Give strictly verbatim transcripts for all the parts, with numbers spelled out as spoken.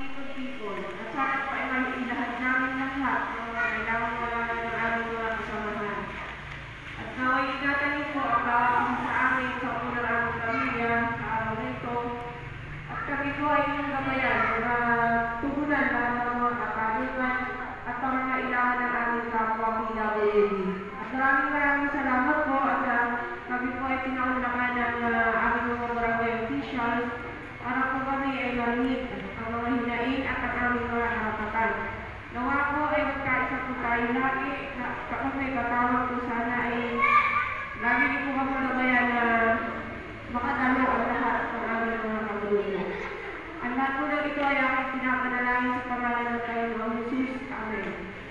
people-people. At sana po ay mailahat namin lahat ng mga kailangan wala ng aming mga kasamahan. At naway igatanin po ang bawat isa sa amin sa unang aming pamilya sa araw na ito. At kami po ay inyong gabayan na tugunan para sa mga kapagutan at pangangailangan ng aming kapwa P W D. At maraming maraming salamat po at uh, kami po ay pinaunlakan ng uh, aming mga barangay officials para po kami ay marimit ang mga hinain at ang aming mga karapatan. Nawa po ay magkaisa po tayo lagi na kapag may katawag po sana ay lagi niyo po kami gabayan na makadalo ang lahat ng aming mga kabuluhan. Ang lahat po ng ito ay aking pinapanalangin sa pangalan ng Panginoong Jesus. Amen.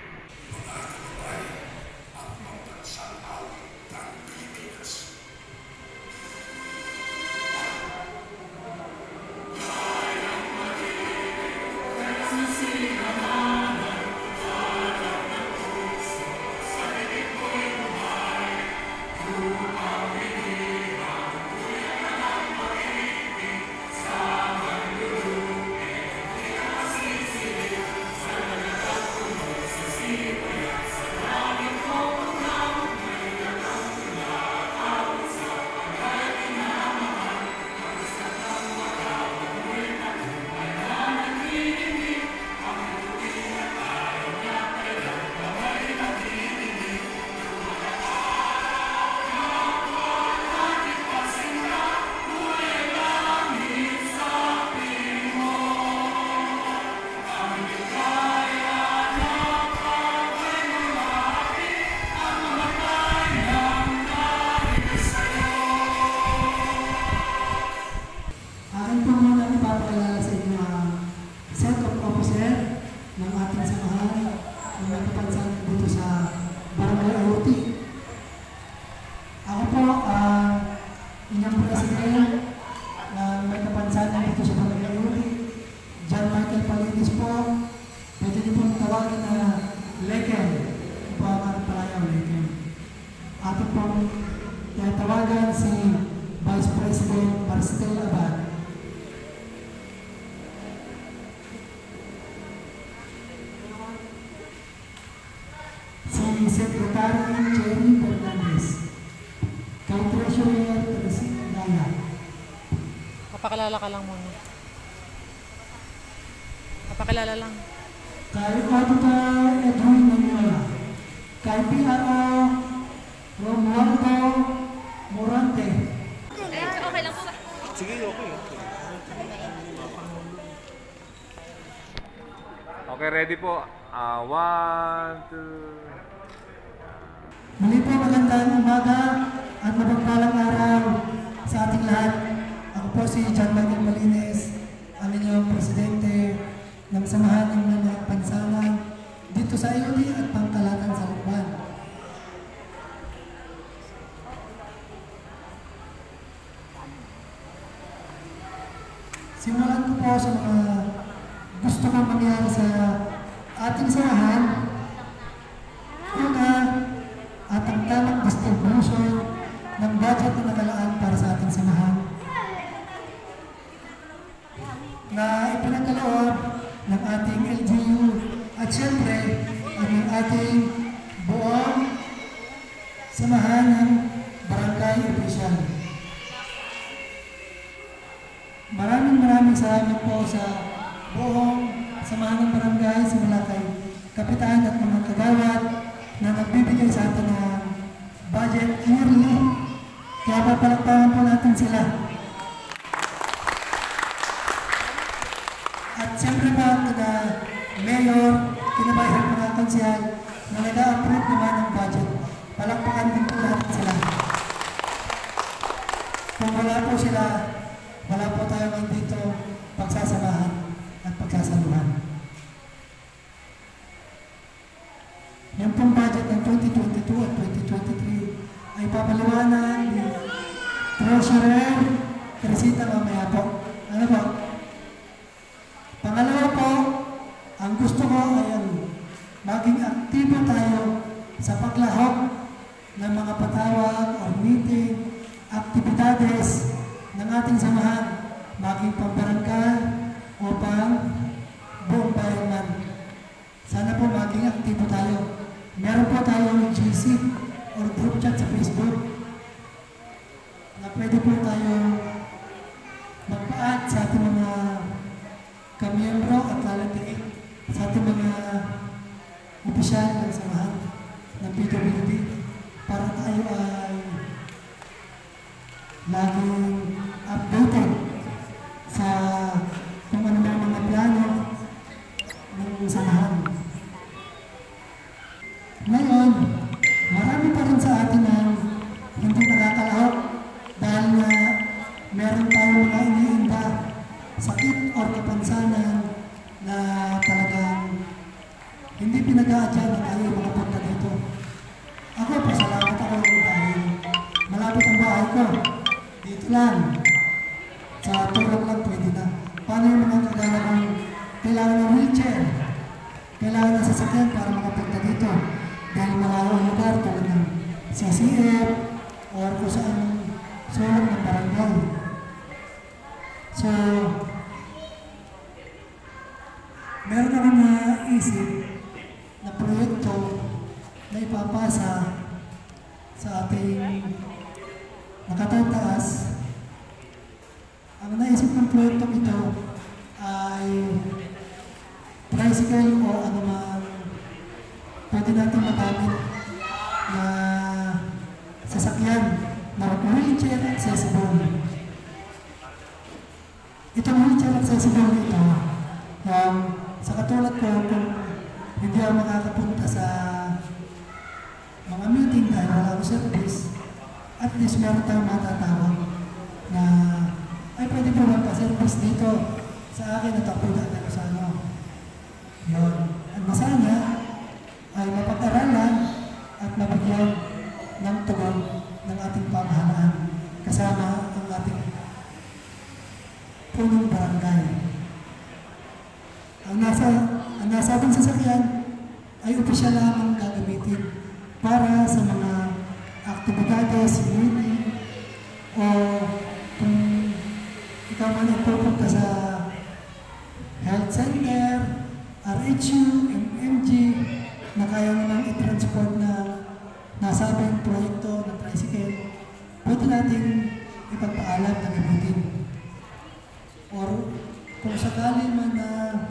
Secretary Jerry Fernandez, kay Treasurer Teresita Daya. Papakilala ka lang muna. Papakilala lang. Kay Auditor Edwin Manuela, kay P R O Romualdo Morante. Eh, okay lang po ba? Sige, okay. Okay, ready po. Uh, one, two... Muli po magandang umaga at mapagpalang araw sa ating lahat. Ako po si John Michael Malines, ang inyong presidente ng Samahan ng Mga Pansanan dito sa I O D at Pangkalatan sa Lukban. Simulan ko po sa mga gusto kong mangyari sa ating samahan. Una, at ang tamang distribution ng budget na nakalaan para sa ating samahan na ipinagkaloob ng ating L G U at syempre ang ating buong samahan ng barangay official. Maraming maraming salamat po sa buong samahan ng barangay simula kay kapitan at mga kagawad na nagbibigay sa atin ng budget yearly. Kaya papalakpakan po natin sila. At siyempre po kada mayor, kinabayan mga konsehal na nag-a-approve naman ng budget. Palakpakan din po natin sila. Kung wala po sila, wala po tayo ngayon dito pagsasamahan at pagsasaluhan. Yung pong budget ng twenty twenty-two at twenty twenty-three ay papaliwanag ni Treasurer Teresita mamaya po. Ano po? Pangalawa po, ang gusto ko ay ang maging aktibo tayo sa paglahok ng mga patawag o meeting, aktibidades ng ating samahan, maging pambarangay o pang C or group chat sa Facebook na pwede po tayo magpa-add sa ating mga kamiyembro at lalagay sa ating mga opisyal ng samahan ng P W D para tayo ay laging updated sa kung ano na mga plano ng samahan. Ngayon, marami pa rin sa atin ang hindi nakakalahok dahil nga meron tayong mga iniinda sakit o kapansanan na talagang hindi pinag-aadyan na tayo makapunta dito. Ako, pasalamat ako dahil malapit ang bahay ko. Dito lang. Sa tulog lang pwede na. Paano yung mga kagaya ng kailangan ng wheelchair? Kailangan ng sasakyan para makapunta dito. Dahil malayo ang lugar tulad ng C C F or kung saan sulong ng barangay. So, meron akong naisip na proyekto na ipapasa sa ating nakatataas. Ang naisip ng proyekto ito ay tricycle o anumang pwede natin magamit na sasakyan na wheelchair accessible. Itong wheelchair accessible ito, um, sa katulad ko, kung hindi ako makakapunta sa mga meeting dahil wala akong service, at least meron tayong matatawag na ay pwede po magpa-service dito sa akin at ako na ako sa ano. Yun. Ang masaya ay mapag-aralan at mabigyan ng tugon ng ating pamahalaan kasama ang ating punong barangay. Ang nasa, ang nasa ating sasakyan ay opisyal lamang gagamitin para sa mga aktibidades, meeting, o kung ikaw man ay pupunta sa health center, R H U, M M G, na kaya naman i-transport na nasabing proyekto ng tricycle, pwede natin ipagpaalam na gamitin. Or kung sakali man na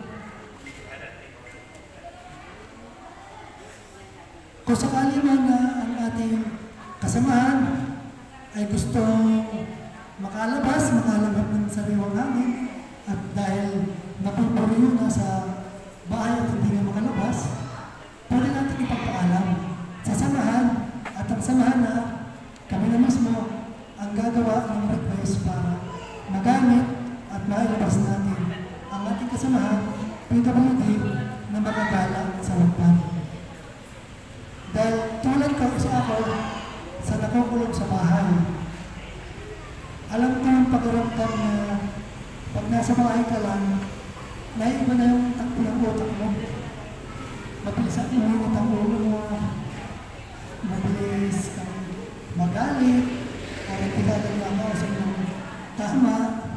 kung sakali man na ang ating kasamahan ay gustong makalabas, makalabas ng sariwang hangin at dahil napupuriyo na sa bahay at hindi na makalabas, pwede natin ipagpaalam sa samahan at ang samahan na kami na mismo ang gagawa ng request para magamit at mailabas natin ang ating kasamahan P W D na magagala sa lupad. Dahil tulad ko, isa ako sa nakukulong sa bahay. Alam ko yung pakiramdam na pag nasa bahay ka lang, naiba na yung takbo ng utak mo. Mabilis ang imunit ang ulo mo, mabilis kang magalit, o nagtigagal na ako sa inyong tama.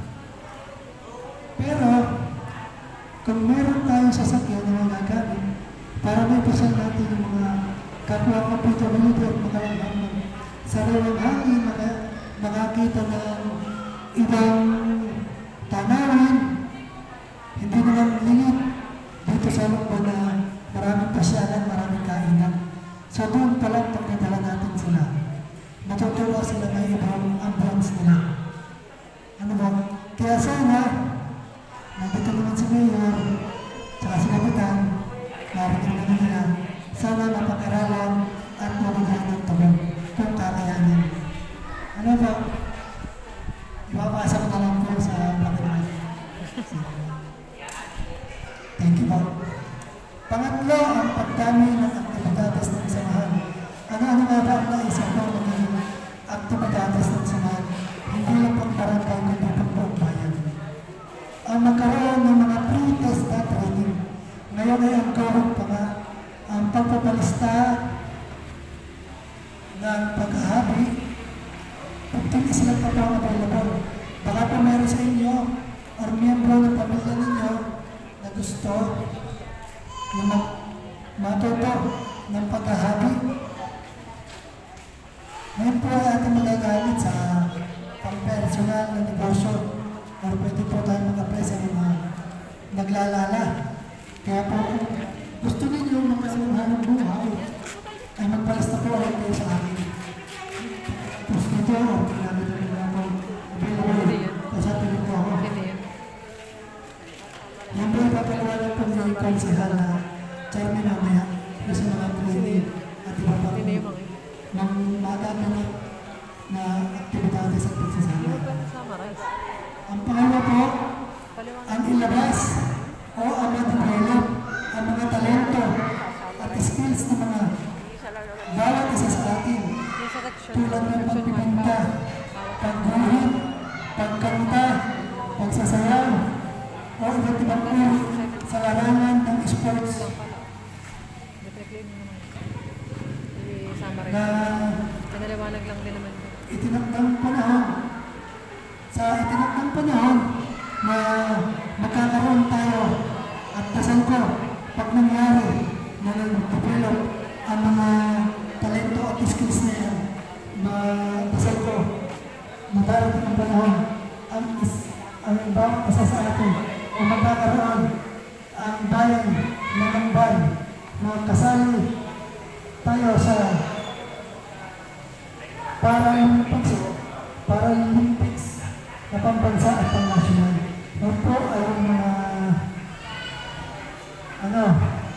Pero, kung meron tayong sasakyan na magagamit, para may pasal natin yung mga kapwa ka P W D at makalanghang ng sariwang hangin, maka, makakita ng ibang tanawin, hindi naman lingit dito sa lunggo na maraming pasyalan, maraming kainan. So doon pala pag nadala natin sila, matutuwa sila na ibang ambulance nila. Ano ba? Kaya sana, nandito naman si Mayor, tsaka si Kapitan, narinig naman nila, sana mapag-aralan at mabigyan ng tugon kung kakayanin. Ano ba? Ipapasa ko na lang po sa Bakiman. Thank you po. Pangatlo, ang pagdami ng aktibidades ng samahan. Ano-ano nga ba ang naisip ko magiging aktibidades ng samahan? Hindi lang pang barangay, kundi pang buong bayan. Ang magkaroon ng mga pre-test na training. Ngayon ay ang gawin pa nga ang pagpapalista ng paghahabi. Pagtuli silang pa po available. Baka po meron sa inyo or miyembro ng pamilya ninyo na gusto na matuto ng paghahabi. naglalala. Kaya po, kung gusto ninyo makasaluhan ng buhay, ay magpalista po ulit kayo sa akin. Tapos nito, ang pinamit na nila po, available, kasapilit po ako. Hindi yan. Yan po yung papalawalan po ng konsehal na chairman mamaya yung sa mga training at iba pa po Hindi yung mga yun. ng madami na, na aktibidades at pagsasama. Summarize. Ang pangalawa po, Paliwanag. ang ilabas o ang ma-develop ang mga talento at skills ng mga bawat isa sa atin Yung sa section. tulad ng Section one. pagpipinta, pagguhit, pagkanta, pagsasayaw o iba't ibang uri sa larangan ng sports Reflect mo naman. I-summarize. na Pinaliwanag lang din naman. itinakdang panahon sa itinakdang panahon na magkakaroon tayo at dasal ko pag nangyari na nag-develop ang mga talento at skills na yan, madasal ko na darating ang panahon ang, is, ang bawat isa sa atin o magkakaroon ang bayan na nambal na kasali tayo sa Paralympics o Paralympics na pambansa at pang-national. Yan po ay yung mga ano,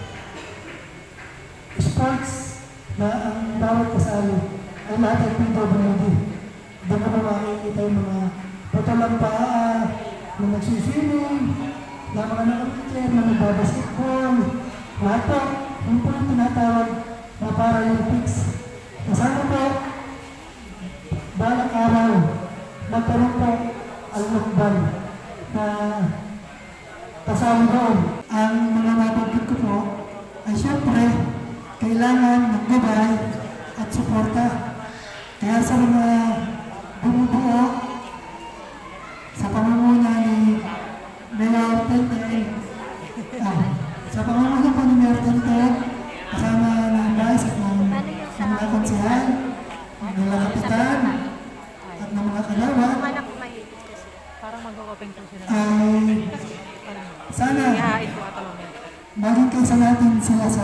sports na ang bawat kasali ay lahat ay P W D. Doon mo makikita yung mga patulang paa, na nagsiswimming, na mga nakapitcher, na nagbabasketball, lahat po, yung po yung tinatawag na Paralympics. Kasama po, balang araw, nagkaroon po ang lukban na kasama doon. Ang mga nabanggit ko po ay siyempre kailangan ng gabay at suporta. Kaya sa mga bumubuo sa pamumuno ni Mayor Tenten, ah, sa pamumuno po ni Mayor Tenten, kasama ng vice at ng, ng mga konsehal, ng mga kapitan, at ng mga kalawan, Parang mag-open po sila. ay sana Ihahain ko ata mamaya. maging kaysa natin sila sa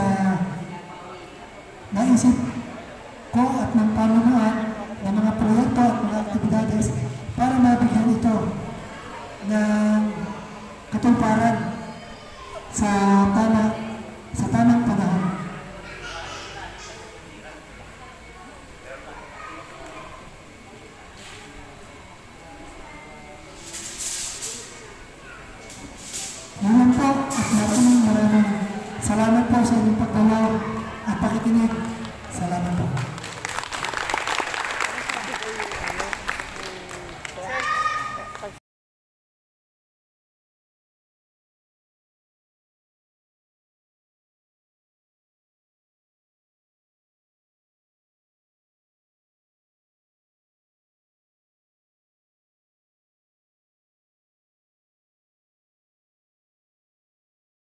naisip ko at ng panunuan ng mga proyekto at mga aktibidades para mabigyan ito ng katuparan sa tama sa tamang panahon. Ngayon po at maraming maraming salamat po sa inyong pagdalaw at pakikinig. Salamat po.